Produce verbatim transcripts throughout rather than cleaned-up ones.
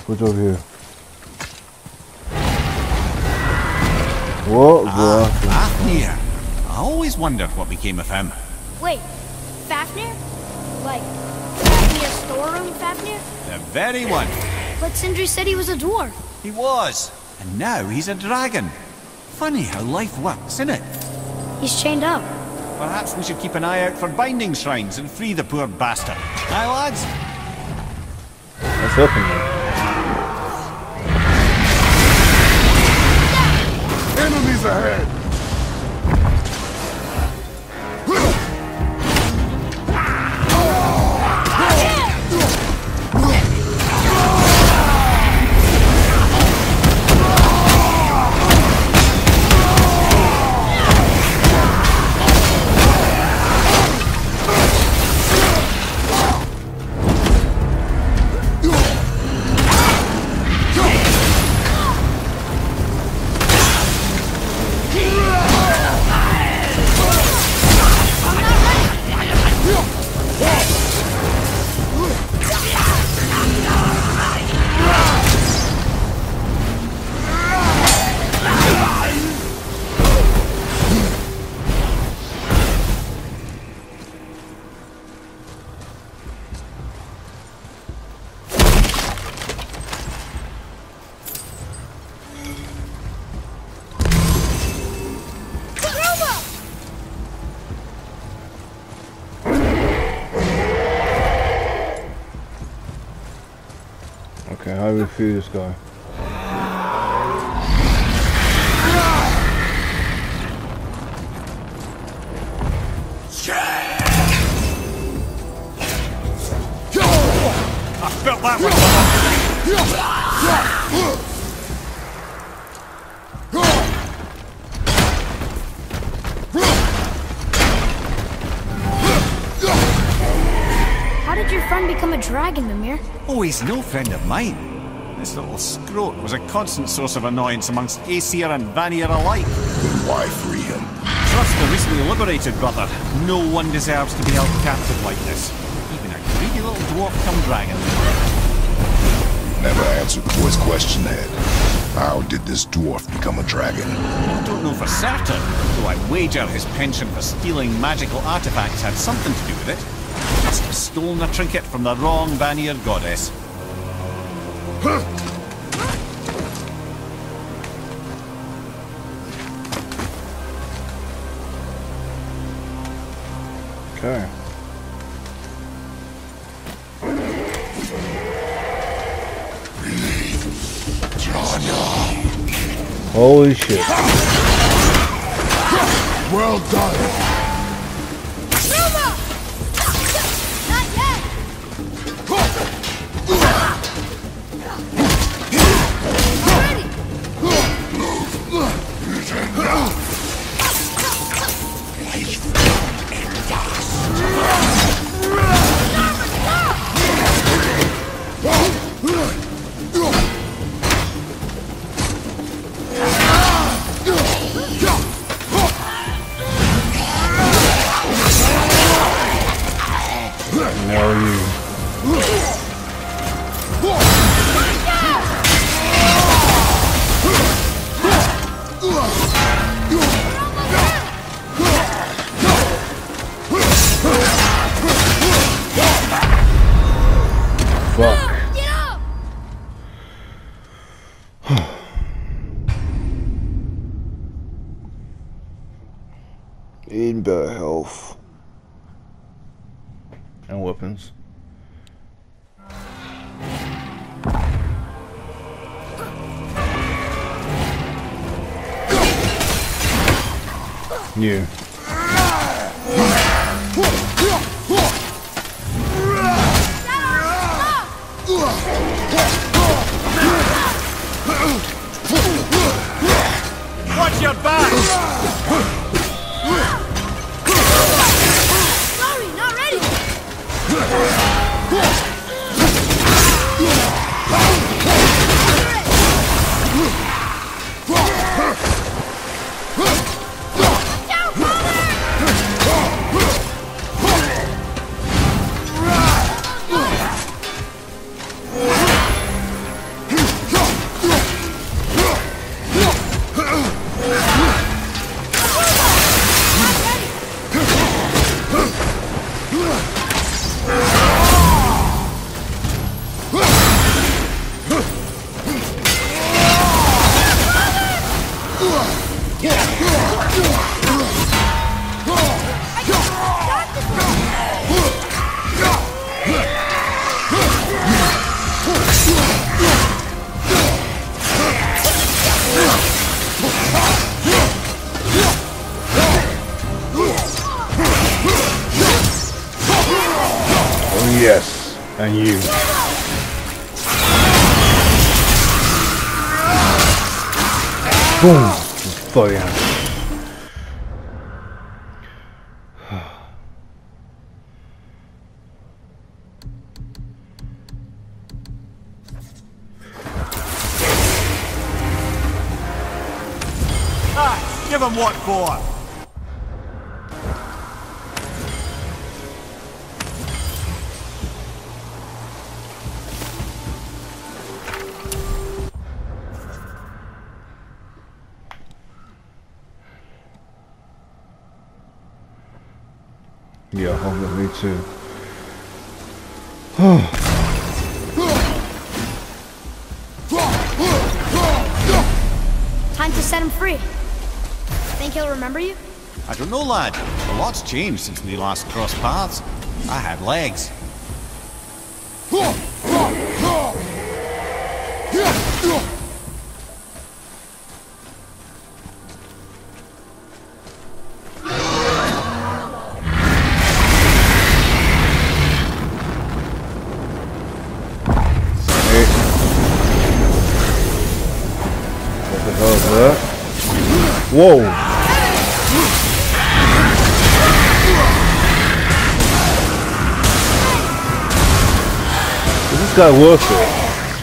What's over here? What? Ah, Fafnir. I always wondered what became of him. Wait, Fafnir? Like, Fafnir's storeroom Fafnir? The very one. But Sindri said he was a dwarf. He was. And now he's a dragon. Funny how life works, isn't it? He's chained up. Perhaps we should keep an eye out for binding shrines and free the poor bastard. Aye, lads? What's happening? Enemies ahead! Okay, how do we free this guy? I felt that one. How did your friend become a dragon, Mimir? Oh, he's no friend of mine. This little scrote was a constant source of annoyance amongst Aesir and Vanir alike. Then why free him? Trust the recently liberated brother. No one deserves to be held captive like this. Even a greedy little dwarf come dragon. Never answered the boy's question, Ed. How did this dwarf become a dragon? I don't know for certain, though I wager his penchant for stealing magical artifacts had something to do with it. He must have stolen a trinket from the wrong Vanir goddess. Okay. Holy shit. Well done! Nova! Not yet! Now you. Fuck. In better health. And weapons. New. Watch your back! Sorry, not ready! Down, Yes, and you. Boom! Fire. Ah, give him what for? Yeah, hold on, me too. Time to set him free. Think he'll remember you? I don't know, lad. A lot's changed since we last crossed paths. I had legs. Whoa! Is this guy worth it?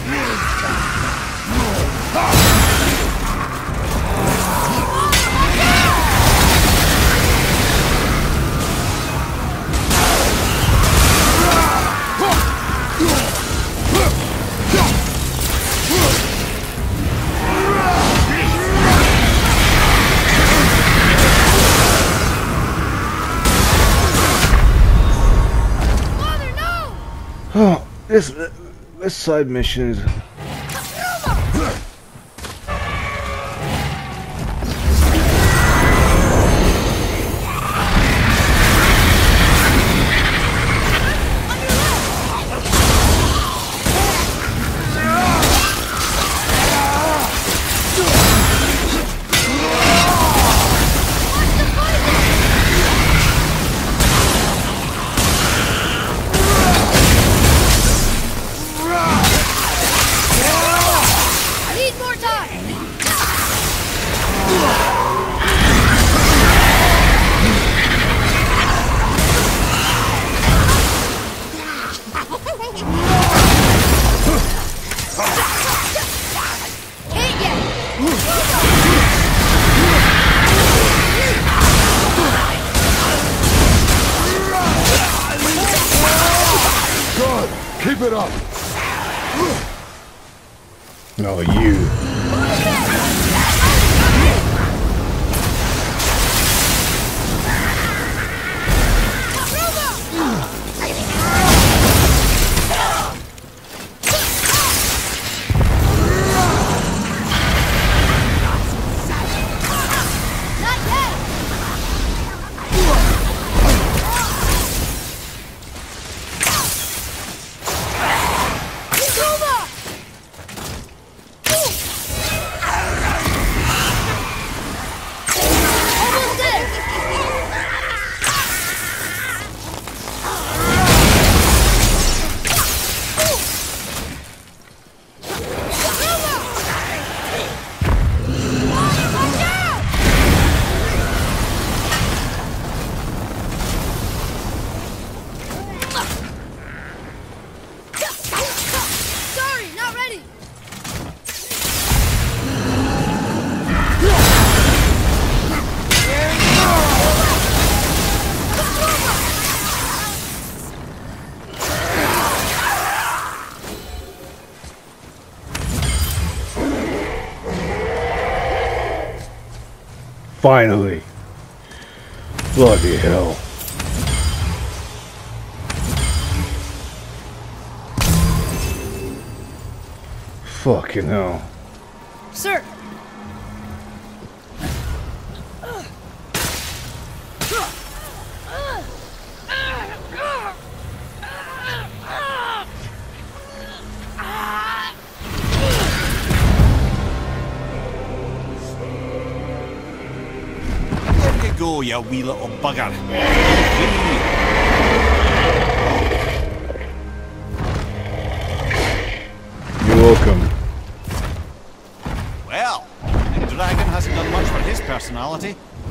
Oh, this this side mission is. Keep it up! No, you. Finally. Bloody hell. Fucking hell. Sir! There you go, you wee little bugger. You're welcome. Well, the dragon hasn't done much for his personality.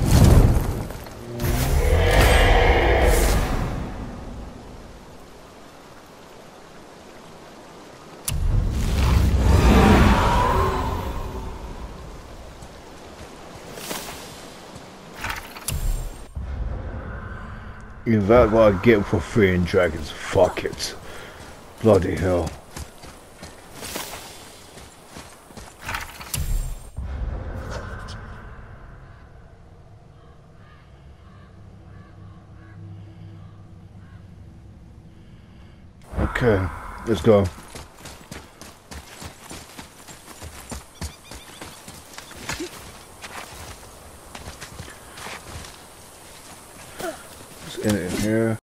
Is that what I get for freeing dragons? Fuck it. Bloody hell. Okay, let's go. Let's end it in here.